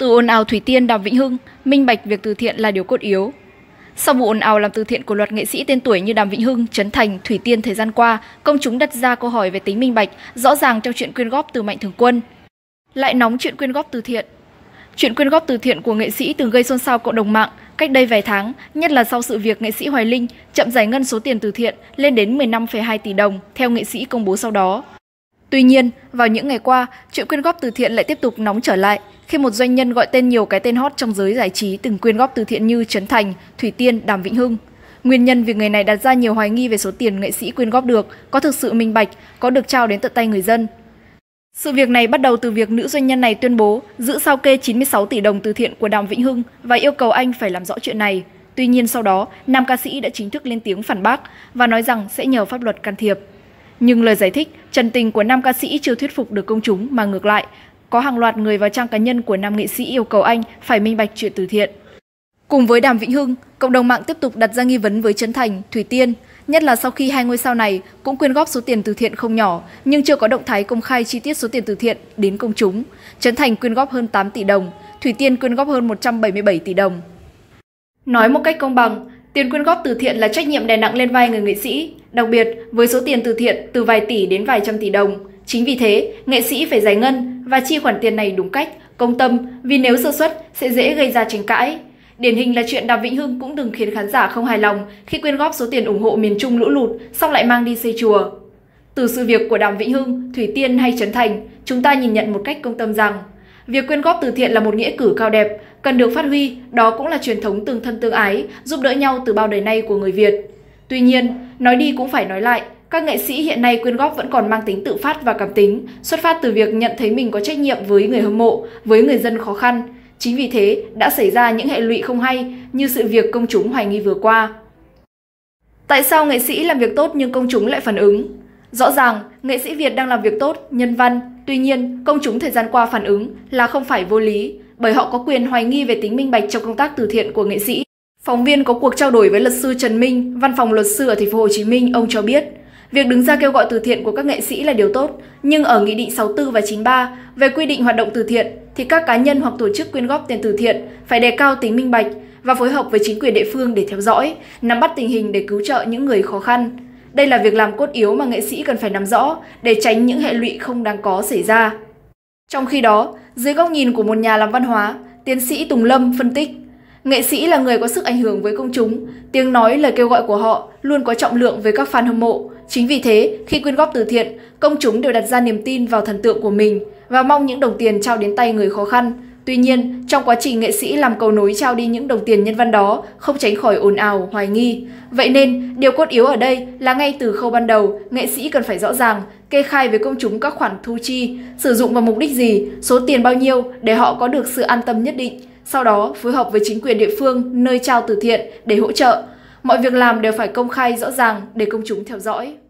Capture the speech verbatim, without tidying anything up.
Từ ồn ào Thủy Tiên, Đàm Vĩnh Hưng, minh bạch việc từ thiện là điều cốt yếu. Sau vụ ồn ào làm từ thiện của loạt nghệ sĩ tên tuổi như Đàm Vĩnh Hưng, Trấn Thành, Thủy Tiên thời gian qua, công chúng đặt ra câu hỏi về tính minh bạch rõ ràng trong chuyện quyên góp từ Mạnh Thường Quân. Lại nóng chuyện quyên góp từ thiện. Chuyện quyên góp từ thiện của nghệ sĩ từng gây xôn xao cộng đồng mạng cách đây vài tháng, nhất là sau sự việc nghệ sĩ Hoài Linh chậm giải ngân số tiền từ thiện lên đến mười lăm phẩy hai tỷ đồng theo nghệ sĩ công bố sau đó. Tuy nhiên, vào những ngày qua, chuyện quyên góp từ thiện lại tiếp tục nóng trở lại khi một doanh nhân gọi tên nhiều cái tên hot trong giới giải trí từng quyên góp từ thiện như Trấn Thành, Thủy Tiên, Đàm Vĩnh Hưng. Nguyên nhân việc người này đặt ra nhiều hoài nghi về số tiền nghệ sĩ quyên góp được có thực sự minh bạch, có được trao đến tận tay người dân. Sự việc này bắt đầu từ việc nữ doanh nhân này tuyên bố giữ sao kê chín mươi sáu tỷ đồng từ thiện của Đàm Vĩnh Hưng và yêu cầu anh phải làm rõ chuyện này. Tuy nhiên sau đó, nam ca sĩ đã chính thức lên tiếng phản bác và nói rằng sẽ nhờ pháp luật can thiệp. Nhưng lời giải thích, trần tình của nam ca sĩ chưa thuyết phục được công chúng mà ngược lại, có hàng loạt người vào trang cá nhân của nam nghệ sĩ yêu cầu anh phải minh bạch chuyện từ thiện. Cùng với Đàm Vĩnh Hưng, cộng đồng mạng tiếp tục đặt ra nghi vấn với Trấn Thành, Thủy Tiên, nhất là sau khi hai ngôi sao này cũng quyên góp số tiền từ thiện không nhỏ nhưng chưa có động thái công khai chi tiết số tiền từ thiện đến công chúng. Trấn Thành quyên góp hơn tám tỷ đồng, Thủy Tiên quyên góp hơn một trăm bảy mươi bảy tỷ đồng. Nói một cách công bằng, tiền quyên góp từ thiện là trách nhiệm đè nặng lên vai người nghệ sĩ, đặc biệt với số tiền từ thiện từ vài tỷ đến vài trăm tỷ đồng. Chính vì thế, nghệ sĩ phải giải ngân và chi khoản tiền này đúng cách, công tâm, vì nếu sơ suất sẽ dễ gây ra tranh cãi. Điển hình là chuyện Đàm Vĩnh Hưng cũng từng khiến khán giả không hài lòng khi quyên góp số tiền ủng hộ miền Trung lũ lụt xong lại mang đi xây chùa. Từ sự việc của Đàm Vĩnh Hưng, Thủy Tiên hay Trấn Thành, chúng ta nhìn nhận một cách công tâm rằng việc quyên góp từ thiện là một nghĩa cử cao đẹp, cần được phát huy, đó cũng là truyền thống tương thân tương ái, giúp đỡ nhau từ bao đời nay của người Việt. Tuy nhiên, nói đi cũng phải nói lại, các nghệ sĩ hiện nay quyên góp vẫn còn mang tính tự phát và cảm tính, xuất phát từ việc nhận thấy mình có trách nhiệm với người hâm mộ, với người dân khó khăn. Chính vì thế, đã xảy ra những hệ lụy không hay như sự việc công chúng hoài nghi vừa qua. Tại sao nghệ sĩ làm việc tốt nhưng công chúng lại phản ứng? Rõ ràng, nghệ sĩ Việt đang làm việc tốt, nhân văn. Tuy nhiên, công chúng thời gian qua phản ứng là không phải vô lý, bởi họ có quyền hoài nghi về tính minh bạch trong công tác từ thiện của nghệ sĩ. Phóng viên có cuộc trao đổi với luật sư Trần Minh, văn phòng luật sư ở thành phố Hồ Chí Minh, ông cho biết, việc đứng ra kêu gọi từ thiện của các nghệ sĩ là điều tốt, nhưng ở Nghị định sáu mươi tư và chín mươi ba về quy định hoạt động từ thiện thì các cá nhân hoặc tổ chức quyên góp tiền từ thiện phải đề cao tính minh bạch và phối hợp với chính quyền địa phương để theo dõi, nắm bắt tình hình để cứu trợ những người khó khăn. Đây là việc làm cốt yếu mà nghệ sĩ cần phải nắm rõ để tránh những hệ lụy không đáng có xảy ra. Trong khi đó, dưới góc nhìn của một nhà làm văn hóa, tiến sĩ Tùng Lâm phân tích, nghệ sĩ là người có sức ảnh hưởng với công chúng, tiếng nói, lời kêu gọi của họ luôn có trọng lượng với các fan hâm mộ. Chính vì thế, khi quyên góp từ thiện, công chúng đều đặt ra niềm tin vào thần tượng của mình và mong những đồng tiền trao đến tay người khó khăn. Tuy nhiên, trong quá trình nghệ sĩ làm cầu nối trao đi những đồng tiền nhân văn đó, không tránh khỏi ồn ào, hoài nghi. Vậy nên, điều cốt yếu ở đây là ngay từ khâu ban đầu, nghệ sĩ cần phải rõ ràng, kê khai với công chúng các khoản thu chi, sử dụng vào mục đích gì, số tiền bao nhiêu để họ có được sự an tâm nhất định. Sau đó, phối hợp với chính quyền địa phương nơi trao từ thiện để hỗ trợ. Mọi việc làm đều phải công khai rõ ràng để công chúng theo dõi.